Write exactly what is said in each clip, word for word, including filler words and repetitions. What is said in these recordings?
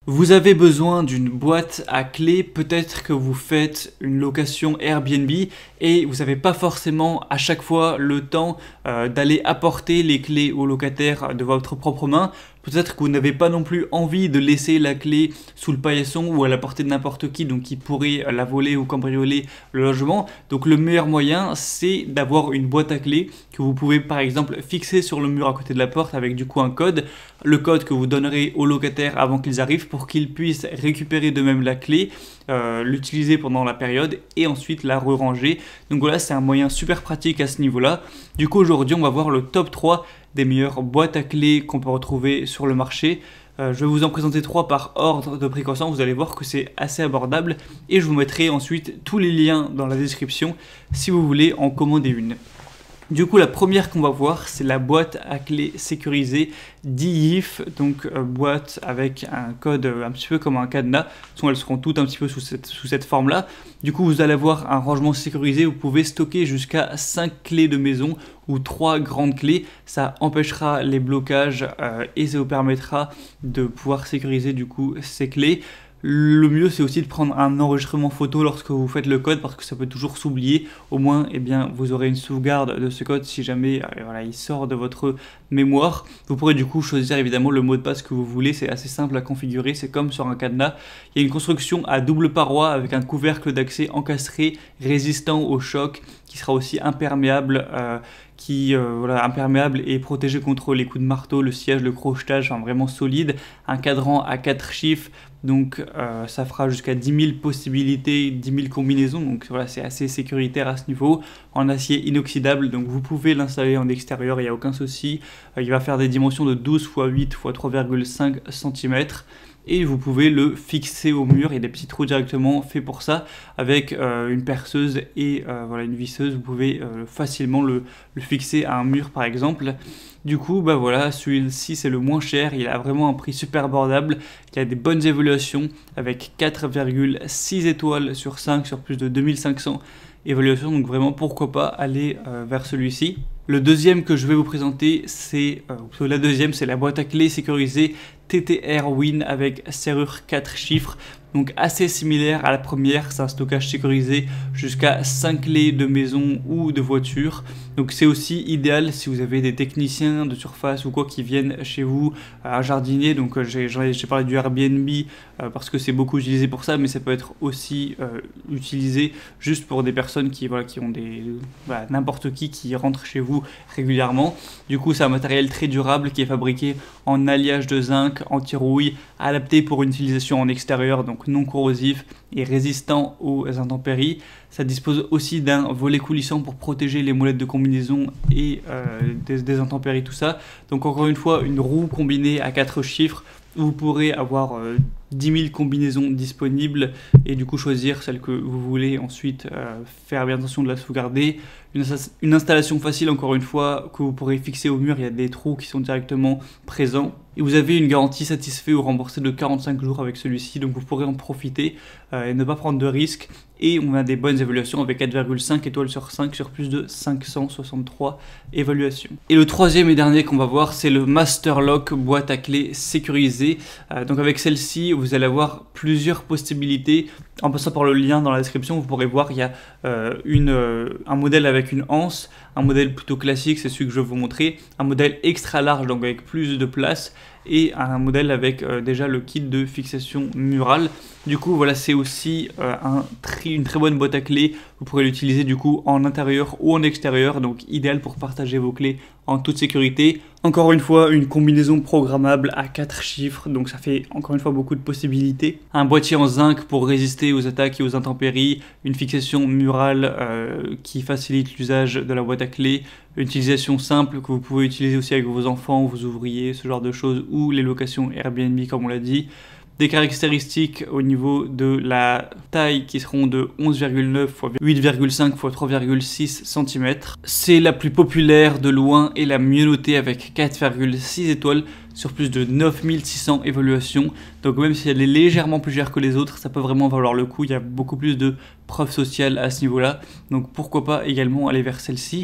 Vous avez besoin d'une boîte à clés, peut-être que vous faites une location Airbnb et vous n'avez pas forcément à chaque fois le temps euh, d'aller apporter les clés au locataire de votre propre main. Peut-être que vous n'avez pas non plus envie de laisser la clé sous le paillasson ou à la portée de n'importe qui, donc qui pourrait la voler ou cambrioler le logement. Donc le meilleur moyen, c'est d'avoir une boîte à clés que vous pouvez par exemple fixer sur le mur à côté de la porte avec du coup un code. Le code que vous donnerez aux locataires avant qu'ils arrivent pour qu'ils puissent récupérer d'eux-mêmes la clé, euh, l'utiliser pendant la période et ensuite la re-ranger. Donc voilà, c'est un moyen super pratique à ce niveau-là. Du coup aujourd'hui on va voir le top trois des meilleures boîtes à clés qu'on peut retrouver sur le marché. Euh, je vais vous en présenter trois par ordre de précaution, vous allez voir que c'est assez abordable et je vous mettrai ensuite tous les liens dans la description si vous voulez en commander une. Du coup, la première qu'on va voir, c'est la boîte à clés sécurisée d'E Y F, donc euh, boîte avec un code euh, un petit peu comme un cadenas. De toute façon, elles seront toutes un petit peu sous cette, sous cette forme-là. Du coup, vous allez avoir un rangement sécurisé. Vous pouvez stocker jusqu'à cinq clés de maison ou trois grandes clés. Ça empêchera les blocages euh, et ça vous permettra de pouvoir sécuriser du coup ces clés. Le mieux, c'est aussi de prendre un enregistrement photo lorsque vous faites le code parce que ça peut toujours s'oublier. Au moins, eh bien, vous aurez une sauvegarde de ce code si jamais euh, voilà, il sort de votre mémoire. Vous pourrez du coup choisir évidemment le mot de passe que vous voulez. C'est assez simple à configurer. C'est comme sur un cadenas. Il y a une construction à double paroi avec un couvercle d'accès encastré résistant au choc qui sera aussi imperméable. Euh, qui euh, voilà, imperméable et protégé contre les coups de marteau, le sillage, le crochetage, enfin, vraiment solide. Un cadran à quatre chiffres, donc euh, ça fera jusqu'à dix mille possibilités, dix mille combinaisons, donc voilà, c'est assez sécuritaire à ce niveau. En acier inoxydable, donc vous pouvez l'installer en extérieur, il n'y a aucun souci. Euh, il va faire des dimensions de douze fois huit fois trois virgule cinq centimètres. Et vous pouvez le fixer au mur, il y a des petits trous directement faits pour ça, avec euh, une perceuse et euh, voilà, une visseuse, vous pouvez euh, facilement le, le fixer à un mur par exemple. Du coup, bah voilà, celui-ci c'est le moins cher, il a vraiment un prix super abordable, il a des bonnes évaluations avec quatre virgule six étoiles sur cinq sur plus de deux mille cinq cents évaluations, donc vraiment pourquoi pas aller euh, vers celui-ci. Le deuxième que je vais vous présenter, c'est euh, la deuxième, c'est la boîte à clés sécurisée T T R Win avec serrure quatre chiffres. Donc assez similaire à la première, c'est un stockage sécurisé jusqu'à cinq clés de maison ou de voiture. Donc c'est aussi idéal si vous avez des techniciens de surface ou quoi qui viennent chez vous, un jardinier. Donc j'ai parlé du Airbnb euh, parce que c'est beaucoup utilisé pour ça, mais ça peut être aussi euh, utilisé juste pour des personnes qui, voilà, qui ont des... Voilà, n'importe qui qui rentre chez vous régulièrement. Du coup c'est un matériel très durable qui est fabriqué en alliage de zinc, anti-rouille, adapté pour une utilisation en extérieur, donc non corrosif et résistant aux intempéries. Ça dispose aussi d'un volet coulissant pour protéger les molettes de combinaison et euh, des, des intempéries, tout ça. Donc encore une fois, une roue combinée à quatre chiffres. Vous pourrez avoir euh, dix mille combinaisons disponibles et du coup choisir celle que vous voulez ensuite euh, faire bien attention de la sauvegarder. Une, une installation facile encore une fois que vous pourrez fixer au mur, il y a des trous qui sont directement présents. Et vous avez une garantie satisfait ou remboursée de quarante-cinq jours avec celui-ci, donc vous pourrez en profiter euh, et ne pas prendre de risques. Et on a des bonnes évaluations avec quatre virgule cinq étoiles sur cinq sur plus de cinq cent soixante-trois évaluations. Et le troisième et dernier qu'on va voir, c'est le Master Lock boîte à clés sécurisée. Euh, donc avec celle-ci, vous allez avoir plusieurs possibilités. En passant par le lien dans la description, vous pourrez voir il y a euh, une, euh, un modèle avec une anse, un modèle plutôt classique, c'est celui que je vais vous montrer, un modèle extra large, donc avec plus de place, et un modèle avec euh, déjà le kit de fixation murale. Du coup, voilà, c'est aussi euh, un tri, une très bonne boîte à clés. Vous pourrez l'utiliser du coup en intérieur ou en extérieur, donc idéal pour partager vos clés en toute sécurité. Encore une fois, une combinaison programmable à quatre chiffres, donc ça fait encore une fois beaucoup de possibilités. Un boîtier en zinc pour résister aux attaques et aux intempéries, une fixation murale euh, qui facilite l'usage de la boîte à clés, une utilisation simple que vous pouvez utiliser aussi avec vos enfants, vos ouvriers, ce genre de choses, ou les locations Airbnb comme on l'a dit. Des caractéristiques au niveau de la taille qui seront de onze virgule neuf fois huit virgule cinq fois trois virgule six centimètres. C'est la plus populaire de loin et la mieux notée avec quatre virgule six étoiles sur plus de neuf mille six cents évaluations. Donc même si elle est légèrement plus chère que les autres, ça peut vraiment valoir le coup. Il y a beaucoup plus de preuves sociales à ce niveau-là. Donc pourquoi pas également aller vers celle-ci.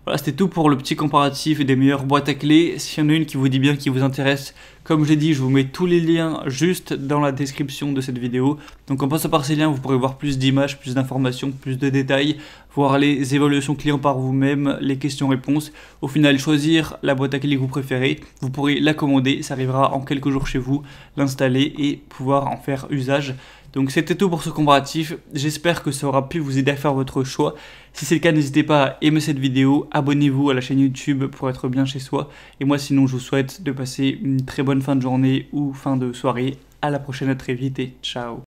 Voilà, c'était tout pour le petit comparatif des meilleures boîtes à clés. S'il y en a une qui vous dit bien, qui vous intéresse, comme j'ai dit, je vous mets tous les liens juste dans la description de cette vidéo. Donc en passant par ces liens, vous pourrez voir plus d'images, plus d'informations, plus de détails, voir les évaluations clients par vous-même, les questions-réponses. Au final, choisir la boîte à clés que vous préférez. Vous pourrez la commander, ça arrivera en quelques jours chez vous, l'installer et pouvoir en faire usage. Donc c'était tout pour ce comparatif, j'espère que ça aura pu vous aider à faire votre choix. Si c'est le cas, n'hésitez pas à aimer cette vidéo, abonnez-vous à la chaîne YouTube pour être bien chez soi. Et moi sinon je vous souhaite de passer une très bonne fin de journée ou fin de soirée. À la prochaine, à très vite et ciao.